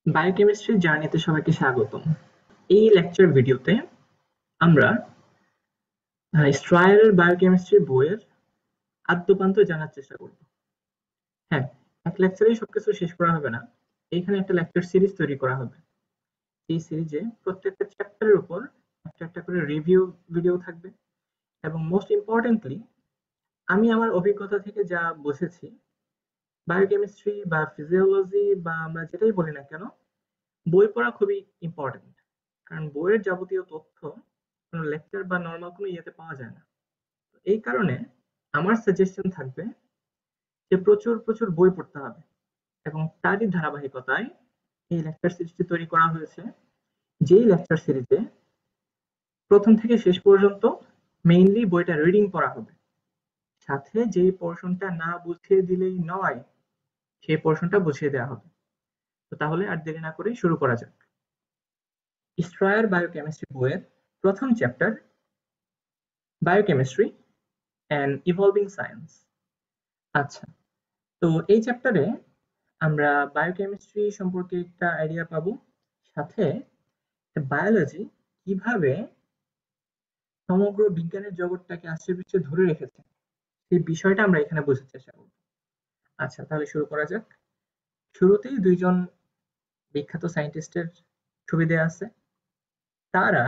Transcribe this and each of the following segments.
Biochemistry জার্নিতে সবাইকে স্বাগতম। এই লেকচার ভিডিওতে আমরা স্ট্রায়ারের বায়োকেমিস্ট্রি বইয়ের আদ্যোপান্ত জানার চেষ্টা করব। হ্যাঁ, এক লেকচারেই সবকিছু শেষ করা হবে না। এইখানে একটা লেকচার সিরিজ তৈরি করা হবে। এই সিরিজে প্রত্যেকটা চ্যাপ্টারের উপর একটা একটা করে রিভিউ ভিডিও থাকবে এবং মোস্ট ইম্পর্টেন্টলি আমি আমার অভিজ্ঞতা থেকে যা বুঝেছি, বায়োকেমিস্ট্রি বা ফিজিওলজি বা আমরা যেটাই বলি না কেন, বই পড়া খুবই ইম্পর্টেন্ট। কারণ বইয়ের যাবতীয় তথ্য কোনো লেকচার বা নরমাল কোনো ইয়েতে পাওয়া যায় না। তো এই কারণে আমার সাজেশন থাকবে যে প্রচুর প্রচুর বই পড়তে হবে এবং তারই ধারাবাহিকতায় এই লেকচার সিরিজটি তৈরি করা হয়েছে। যেই লেকচার সিরিজে প্রথম থেকে শেষ পর্যন্ত মেইনলি বইটা রিডিং করা হবে, সাথে যেই পোর্শনটা না বুঝিয়ে দিলেই নয় সেই পোর্শনটা বুঝিয়ে দেওয়া হবে। তো তাহলে আর দেরি না করে শুরু করা যাক। স্ট্রায়ার বায়োকেমিস্ট্রি বইয়ের প্রথম chapter, biochemistry and evolving science. আচ্ছা, তো এই চ্যাপ্টারে আমরা বায়োকেমিস্ট্রি সম্পর্কে একটা আইডিয়া পাবো, সাথে বায়োলজি কিভাবে সমগ্র বিজ্ঞানের জগৎটাকে আশ্রয় পিছিয়ে ধরে রেখেছে সেই বিষয়টা আমরা এখানে বোঝার চেষ্টা করব। আচ্ছা, তাহলে শুরু করা যাক। শুরুতেই দুইজন বিখ্যাত সায়েন্টিস্টের ছবি দেওয়া আছে। তারা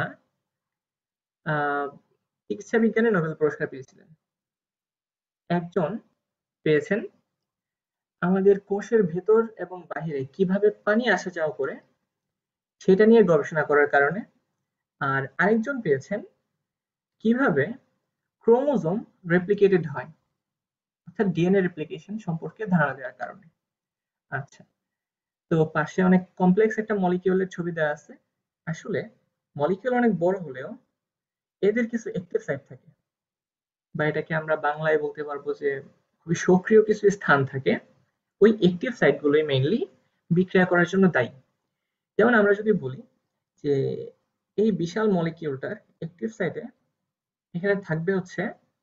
চিকিৎসা বিজ্ঞানে নোবেল পুরস্কার পেয়েছিলেন। একজন পেয়েছেন আমাদের কোষের ভেতর এবং বাহিরে কিভাবে পানি আসা যাওয়া করে সেটা নিয়ে গবেষণা করার কারণে, আর আরেকজন পেয়েছেন কিভাবে ক্রোমোজোম রেপ্লিকেটেড হয়, অর্থাৎ ডিএনএ রেপ্লিকেশন সম্পর্কে ধারণা দেওয়ার কারণে। আচ্ছা, তো পাশে অনেক কমপ্লেক্স একটা মলিকিউলের ছবি দেওয়া আছে। আসলে মলিকিউল অনেক বড় হলেও এদের কিছু অ্যাক্টিভ সাইট থাকে, বা এটাকে আমরা বাংলায় বলতে পারবো যে খুবই সক্রিয় কিছু স্থান থাকে। ওই অ্যাক্টিভ সাইটগুলোই মেইনলি বিক্রিয়া করার জন্য দায়ী। যেমন আমরা যদি বলি যে এই বিশাল মলিকিউলটার অ্যাক্টিভ সাইটে এখানে থাকবে হচ্ছে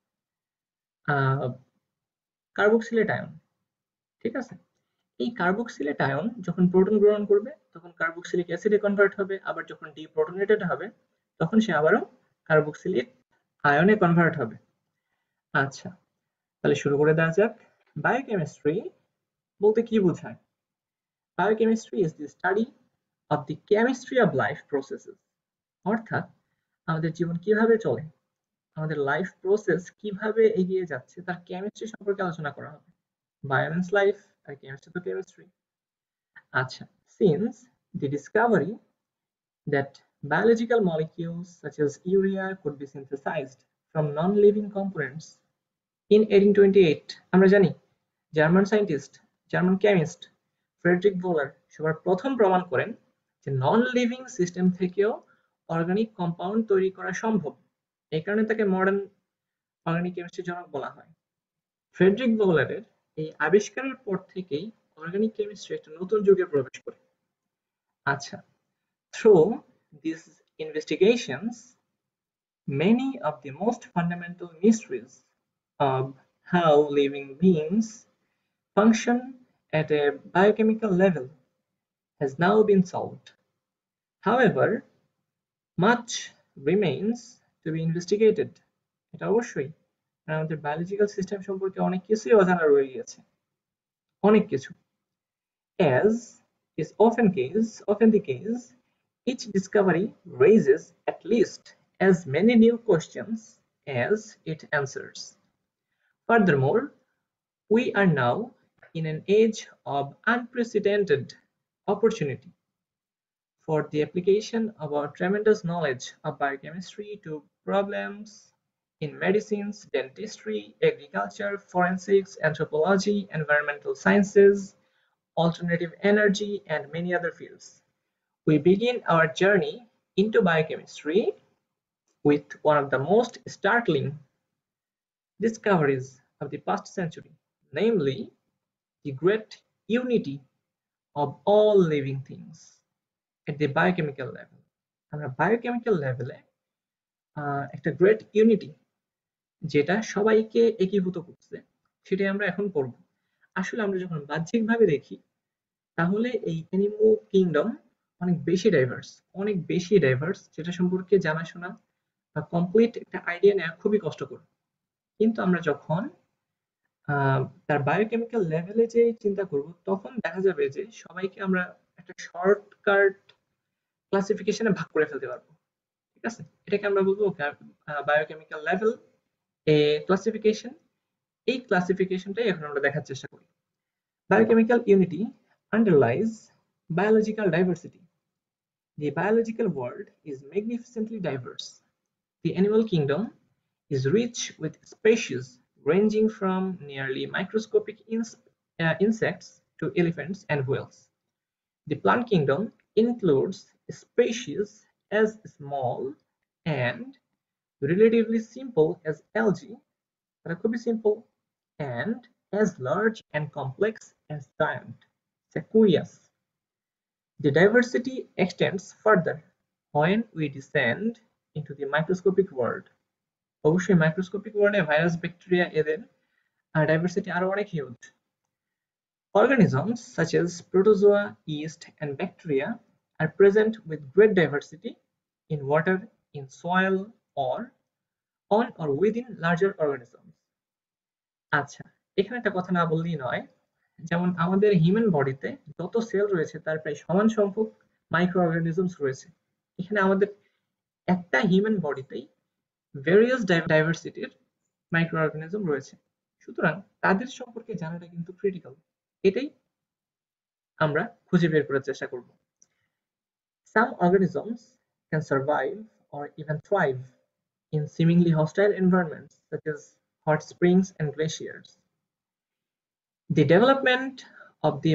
কার্বক্সিলেট আয়ন, ঠিক আছে? এই কার্বক্সিলেট আয়ন যখন প্রোটন গ্রহণ করবে তখন কার্বক্সিলিক অ্যাসিডে কনভার্ট হবে, আবার যখন ডিপ্রোটনেটেড হবে তখন সে আবারও কার্বক্সিলিক আয়নে কনভার্ট হবে। আচ্ছা, তাহলে শুরু করে দেওয়া যাক। বায়োকেমিস্ট্রি বলতে কি বোঝায়? Biochemistry is the study of the chemistry of life processes, অর্থাৎ আমাদের জীবন কিভাবে চলে, আমাদের লাইফ প্রসেস কিভাবে এগিয়ে যাচ্ছে তার কেমিস্ট্রি সম্পর্কে আলোচনা করা হবে। বায়ো মিন্স লাইফ, আর কেমিস্ট্রি তো কেমিস্ট্রি। আচ্ছা, since the discovery that biological molecules such as urea could be synthesized from non-living components in 1828, আমরা জানি German scientist, German chemist Friedrich Wöhler সবার প্রথম প্রমাণ করেন যে নন লিভিং সিস্টেম থেকেও অর্গানিক কম্পাউন্ড তৈরি করা সম্ভব। এই কারণে তাকে মডার্ন অর্গানিক কেমিস্ট্রির জনক বলা হয়। ফ্রেডরিক ভোলারের এই আবিষ্কারের পর থেকেই অর্গানিক কেমিস্ট্রি একটা নতুন যুগে প্রবেশ করে। আচ্ছা, through these investigations, many of the most fundamental mysteries of how living beings function at a biochemical level has now been solved. However, much remains to be investigated. এটা অবশ্যই, আমাদের বায়োলজিক্যাল সিস্টেম সম্পর্কে অনেক কিছুই অজানা রয়ে গেছে, অনেক কিছু। As is often the case, each discovery raises at least as many new questions as it answers. Furthermore, we are now in an age of unprecedented opportunity for the application of our tremendous knowledge of biochemistry to problems in medicines, dentistry, agriculture, forensics, anthropology, environmental sciences, alternative energy, and many other fields. We begin our journey into biochemistry with one of the most startling discoveries of the past century, namely the great unity of all living things at the biochemical level. আমরা biochemical লেভেলে একটা great unity যেটা সবাইকে একীভূত করছে সেটাই আমরা এখন পড়ব। আসলে আমরা যখন বাহ্যিকভাবে দেখি তাহলে এই অ্যানিমো কিংডম অনেক বেশি ডাইভার্স, যেটা সম্পর্কে জানাশোনা বা কমপ্লিট একটা আইডিয়া নেওয়া খুবই কষ্টকর। কিন্তু আমরা যখন তার বায়োকেমিক্যাল লেভেলে যে চিন্তা করব, তখন দেখা যাবে যে সবাইকে আমরা একটা শর্টকাট ক্লাসিফিকেশনে ভাগ করে ফেলতে পারবো। ঠিক আছে, এটাকে আমরা বলবো বায়োকেমিক্যাল লেভেল এ ক্লাসিফিকেশন। এই ক্লাসিফিকেশনটাই এখন আমরা দেখার চেষ্টা করি। Biochemical unity underlies biological diversity. The biological world is magnificently diverse. The animal kingdom is rich with species ranging from nearly microscopic insects to elephants and whales. The plant kingdom includes species as small and relatively simple as algae, relatively simple, and as large and complex as giant sequoias. The diversity extends further when we descend into the microscopic world. অবশ্যই microscopic ওয়ার্ল্ডে virus, bacteria এদের diversity আরো অনেক huge. Organisms such as protozoa, yeast, and bacteria are present with great diversity in water, in soil, or on or within larger organisms. আচ্ছা, এখানে একটা কথা না বললেই নয়। যেমন আমাদের হিউম্যান বডিতে যত সেল রয়েছে তার প্রায় সমান সংখ্যক মাইক্রো অর্গানিজমস রয়েছে। এখানে আমাদের একটা হিউম্যান বডিতেই ভেরিয়াস ডাইভার্সিটির মাইক্রো অর্গানিজম রয়েছে। সুতরাং তাদের সম্পর্কে জানাটা কিন্তু ক্রিটিক্যাল। এটাই আমরা খুঁজে বের করার চেষ্টা করব। Some organisms can survive or even thrive in seemingly hostile environments such as hot springs and glaciers. The development of the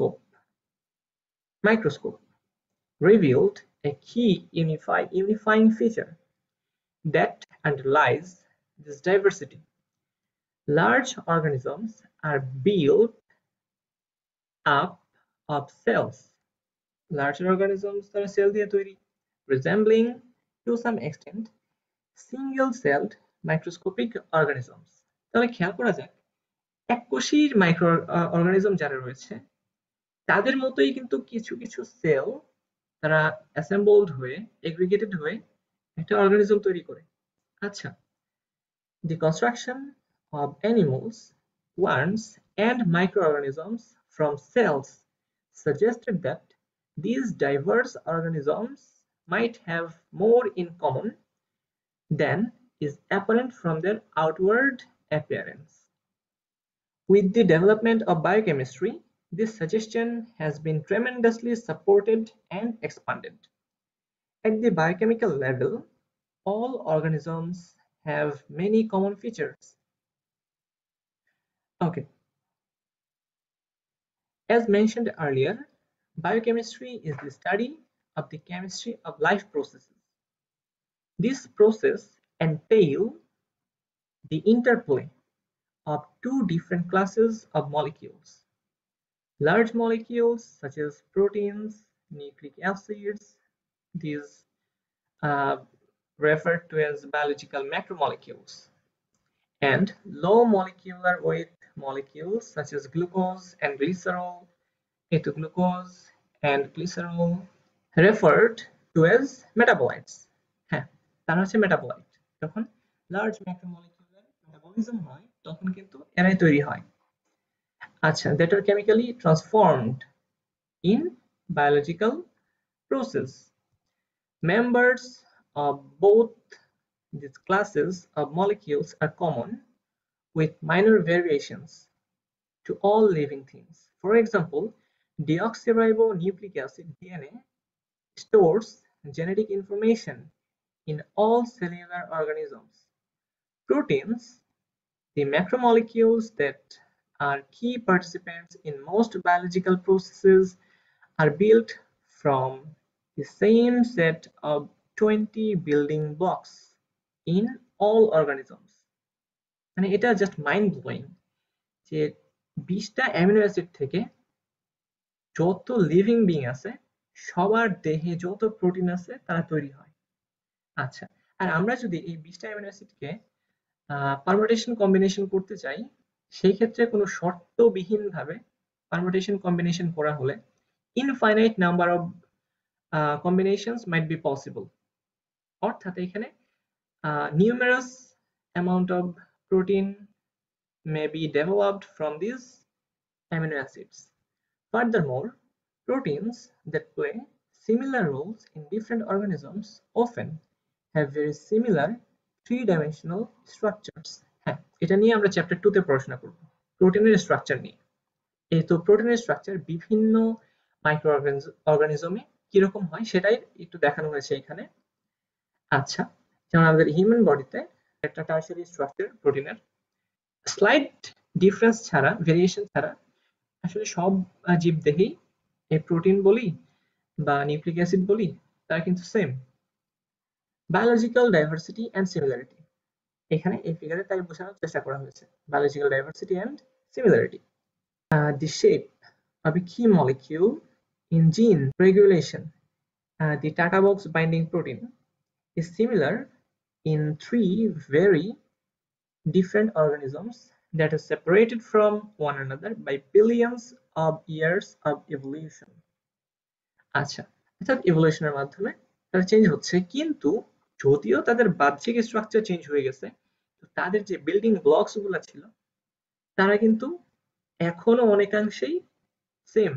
microscope revealed a key unifying feature that underlies this diversity. Large organisms are built up of cells. Larger organisms are cell দিয়ে তৈরি, resembling to some extent single-celled microscopic organisms. তাহলে খেয়াল করা যাক, এককোষীর micro organism যারা রয়েছে তাদের মতোই কিন্তু কিছু কিছু সেল তারা অ্যাসেম্বলড হয়ে এগ্রিগেটেড হয়ে একটা অর্গানিজম তৈরি করে। আচ্ছা, the construction of animals, plants, and microorganisms from cells suggested that these diverse organisms might have more in common than is apparent from their outward appearance. With the development of biochemistry, this suggestion has been tremendously supported and expanded. At the biochemical level, all organisms have many common features. Okay. As mentioned earlier, biochemistry is the study of the chemistry of life processes. This process entails the interplay of two different classes of molecules. Large molecules such as proteins, nucleic acids, these referred to as biological macromolecules, and low molecular weight molecules such as glucose and glycerol, glucose and glycerol, referred to as metabolites. হ্যাঁ, তারা হচ্ছে metabolite. যখন large ম্যাক্রোমলিকিউলার metabolism হয় তখন কিন্তু এরাই তৈরি হয়। আচ্ছা, that are chemically transformed in biological process. Members of both these classes of molecules are common with minor variations to all living things. For example, deoxyribonucleic acid DNA stores genetic information in all cellular organisms. Proteins, the macromolecules that are key participants in most biological processes, are built from the same set of 20 building blocks in all organisms. মানে এটা just mind blowing যে 20টা amino acid থেকে যত living being আছে সবার দেহে যত protein আছে তারা তৈরি হয়। আচ্ছা, আর আমরা যদি এই 20টা অ্যামিনো অ্যাসিডকে পারমুটেশন কম্বিনেশন করতে চাই, সেই ক্ষেত্রে কোনো শর্তবিহীন ভাবে পারমুটেশন কম্বিনেশন করা হলে infinite number of combinations might be possible. অর্থাৎ এখানে numerous amount of protein may be developed from these amino acids. Furthermore, proteins that play similar roles in different organisms often have very similar three-dimensional structures. হ্যাঁ, এটা নিয়ে আমরা chapter 2 তে পড়াশোনা করব, প্রোটিনের স্ট্রাকচার নিয়ে। এই তো প্রোটিনের স্ট্রাকচার বিভিন্ন মাইক্রো অর্গানিজমে কিরকম হয় সেটাই একটু দেখানো হয়েছে এখানে। আচ্ছা, যেমন আমাদের হিউম্যান বডিতে একটা টার্সিয়ারি স্ট্রাকচার প্রোটিনের, স্লাইট ডিফারেন্স ছাড়া, ভেরিয়েশন ছাড়া আসলে সব জীবদেহেই এই প্রোটিন বলি বা নিউক্লিক অ্যাসিড বলি, তারা কিন্তু same. Biological diversity and similarity, এখানে এই ফিগারে তাই বোঝানোর চেষ্টা করা হয়েছে, biological diversity and similarity. The shape of a key molecule in gene regulation, the Tata box binding protein, is similar in three very different organisms that are separated from one another by billions of years of evolution. আচ্ছা, অর্থাৎ ইভলিউশনের মাধ্যমে তারা change হচ্ছে, কিন্তু যদিও তাদের বাহ্যিক structure change হয়ে গেছে, তাদের যে বিল্ডিং ব্লকস গুলো ছিল তারা কিন্তু এখনো অনেকাংশেই সেম।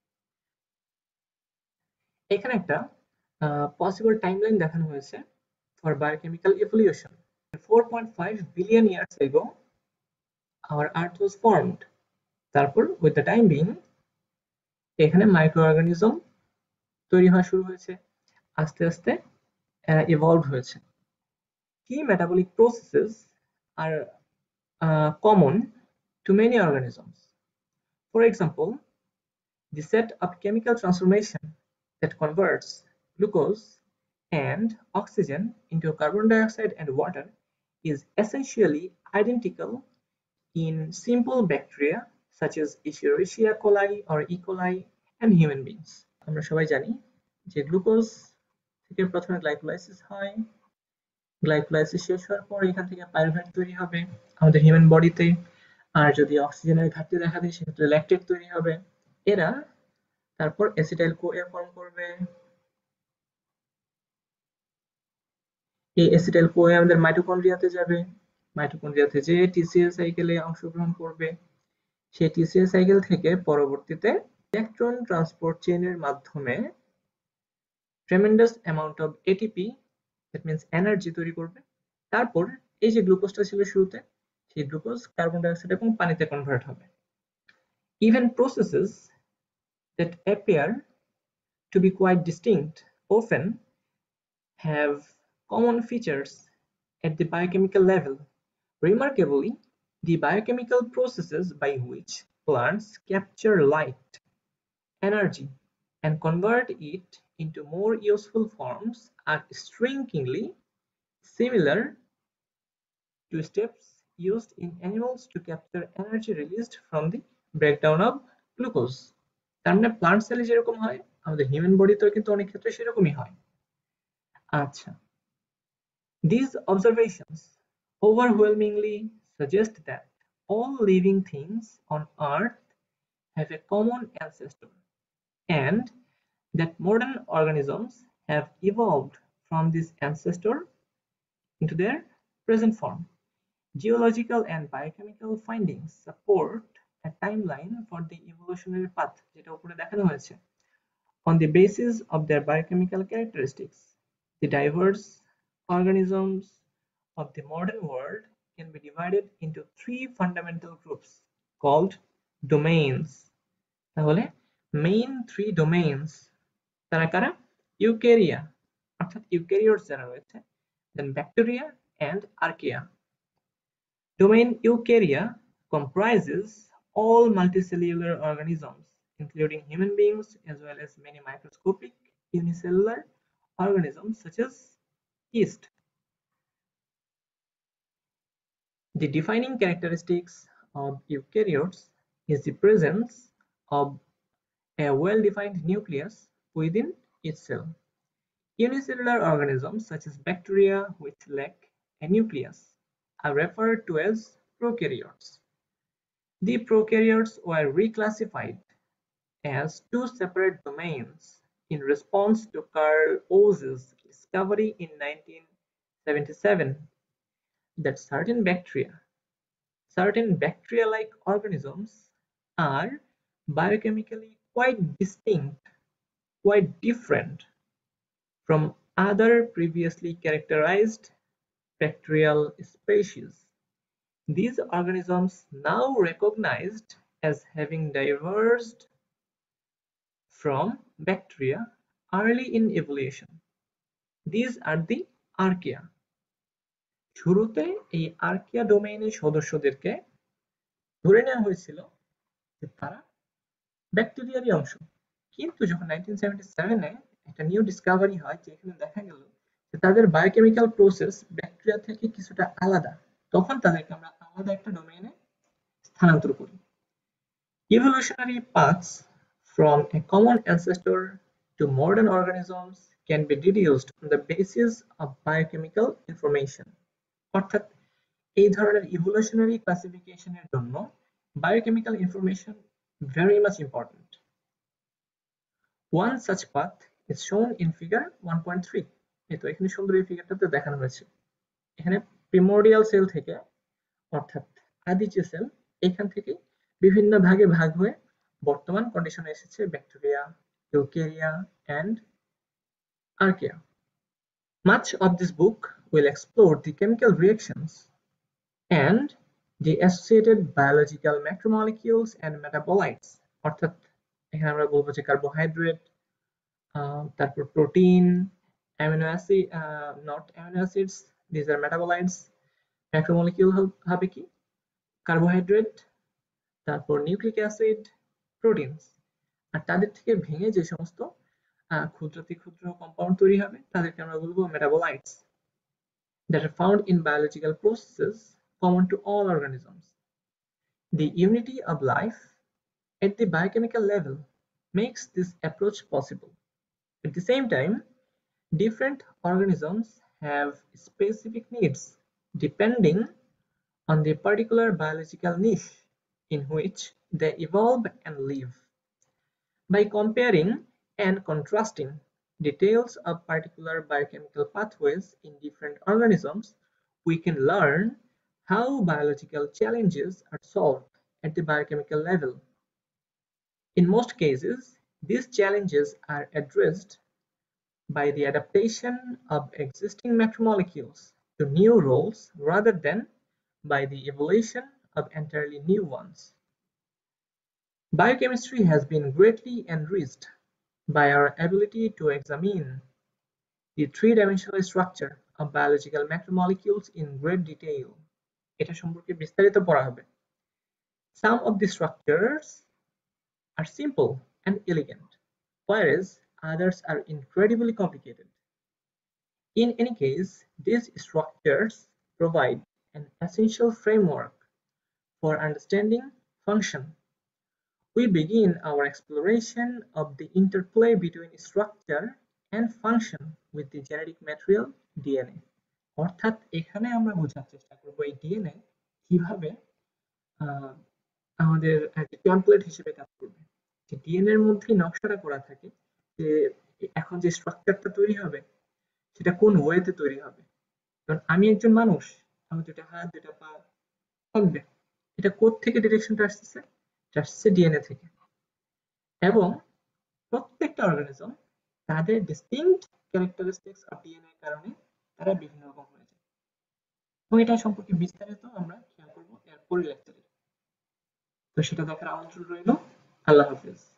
এখানে একটা পসিবল টাইমলাইন দেখানো হয়েছে for biochemical evolution. 4.5 billion years ago our earth was formed. তারপর with the time being এখানে মাইক্রো অর্গানিজম তৈরি হওয়া শুরু হয়েছে, আস্তে আস্তে ইভলভ হয়েছে। Key metabolic processes are common to many organisms. For example, the set of chemical transformation that converts glucose and oxygen into carbon dioxide and water is essentially identical in simple bacteria such as Escherichia coli or E. coli and human beings. আমরা সবাই জানি যে glucose থেকে প্রথমে glycolysis হয়, glycolysis শেষ হওয়ার পর এখান থেকে পাইরুভেট তৈরি হবে আমাদের হিউম্যান বডিতে, আর যদি অক্সিজেনের ঘাটতি দেখা দেয় সেক্ষেত্রে ল্যাকটেট তৈরি হবে। এরা তারপর অ্যাসিটাইল কোএ ফর্ম করবে, এই অ্যাসিটাইল কোএ আমাদের মাইটোকন্ড্রিয়াতে যাবে, মাইটোকন্ড্রিয়াতে যে টিসিএল সাইকেলে অংশগ্রহণ করবে, সেই টিসিএল সাইকেল থেকে পরবর্তীতে ইলেকট্রন ট্রান্সপোর্ট চেইনের মাধ্যমে tremendous amount of ATP, that means energy তৈরি করবে। তারপর এই যে গ্লুকোজটা ছিল শুরুতে, সেই গ্লুকোজ কার্বন ডাইঅক্সাইড এবং পানিতে কনভার্ট হবে। Even processes that appear to be quite distinct often have common features at the biochemical level. Remarkably, the biochemical processes by which plants capture light, energy, and convert it into more useful forms are strikingly similar to steps used in animals to capture energy released from the breakdown of glucose. তার মানে plant সেলে যেরকম হয় আমাদের human বডিতেও কিন্তু অনেক ক্ষেত্রে সেরকমই হয়। আচ্ছা, these observations overwhelmingly suggest that all living things on earth have a common ancestor and that modern organisms have evolved from this ancestor into their present form. Geological and biochemical findings support a timeline for the evolutionary path, যেটা উপরে দেখানো হয়েছে। On the basis of their biochemical characteristics, the diverse organisms of the modern world can be divided into three fundamental groups called domains. তাহলে main three domains তারা কারা? Eukarya, অর্থাৎ eukaryotes যারা রয়েছে, then bacteria and archaea. Domain Eukarya comprises all multicellular organisms, including human beings, as well as many microscopic unicellular organisms such as yeast. The defining characteristics of eukaryotes is the presence of a well-defined nucleus within each cell. Unicellular organisms such as bacteria which lack a nucleus are referred to as prokaryotes. The prokaryotes were reclassified as two separate domains in response to Carl Oeh's discovery in 1977 that certain bacteria-like organisms are biochemically quite distinct, quite different from other previously characterized bacterial species. These organisms, now recognized as having diverged from bacteria early in evolution. These are the archaea. শুরুতে এই archaea ডোমেইনের সদস্যদেরকে ধরে নেওয়া হয়েছিল যে তারা ব্যাকটেরিয়ারই অংশ, কিন্তু যখন 1977-এ একটা নিউ ডিসকভারি হয় যেখানে দেখা গেল যে তাদের বায়োকেমিক্যাল প্রসেস ব্যাকটেরিয়া থেকে কিছুটা আলাদা, তখন তাদেরকে আমরা আলাদা একটা ডোমেইনে স্থানান্তর করি। Evolutionary paths from a common ancestor to modern organisms can be deduced on the basis of biochemical information. অর্থাৎ এই ধরনের ইভোলিউশনারি ক্লাসিফিকেশনের জন্য biochemical information very much important. One such path is shown in figure 1.3. এই তো এখানে সুন্দর এই ফিগারটাতে দেখানো হয়েছে। এখানে প্রিমোর্ডিয়াল সেল থেকে অর্থাৎ আদি যে সেল, এখান থেকে বিভিন্ন ভাগে ভাগ হয়ে বর্তমান কন্ডিশনে এসেছে bacteria, eukarya and archaea. Much of this book will explore the chemical reactions and the associated biological macromolecules and metabolites. অর্থাৎ এখানে আমরা বলবো যে কার্বোহাইড্রেট, তারপর protein, amino acid, not amino acids, this are metabolites. Macromolecule হবে কি? Carbohydrate, তারপর nucleic acid, proteins. আর তাদের থেকে ভেঙে যে সমস্ত ক্ষুদ্রাতি ক্ষুদ্র কম্পাউন্ড তৈরি হবে তাদেরকে আমরা বলবো metabolites, that are found in biological processes common to all organisms. The unity of life at the biochemical level makes this approach possible. At the same time, different organisms have specific needs depending on the particular biological niche in which they evolve and live. By comparing and contrasting details of particular biochemical pathways in different organisms, we can learn how biological challenges are solved at the biochemical level. In most cases, these challenges are addressed by the adaptation of existing macromolecules to new roles rather than by the evolution of entirely new ones. Biochemistry has been greatly enriched by our ability to examine the three-dimensional structure of biological macromolecules in great detail. এটা সম্পর্কে বিস্তারিত পড়া হবে। Some of the structures are simple and elegant, whereas others are incredibly complicated. In any case, these structures provide an essential framework for understanding function. We begin our exploration of the interplay between structure and function with the genetic material DNA. অর্থাৎ এখানে আমরা বোঝার চেষ্টা করব এই DNA কিভাবে আমাদের একটা টেমপ্লেট হিসেবে কাজ করবে। যে ডিএনএ এর মধ্যে নকশাটা করা থাকে যে এখন যে স্ট্রাকচারটা তৈরি হবে সেটা কোন ওয়েতে তৈরি হবে। কারণ আমি একজন মানুষ, আমার দুটো হাত, দুটো পা থাকবে, এটা কোথ থেকে ডিরেকশনটা আসছে? এটা আসছে ডিএনএ থেকে। এবং প্রত্যেকটা অর্গানিজম তাদের ডিস্টিংক্ট ক্যারেক্টারিস্টিক্স অফ ডিএনএ এর কারণে তারা বিভিন্ন রকম হয়ে যায়। এবং এটা সম্পর্কে বিস্তারিত আমরা খেয়াল করব এর পরের লেকচারে। তো সেটা দেখার আমন্ত্রণ রইল। আল্লাহ হাফেজ।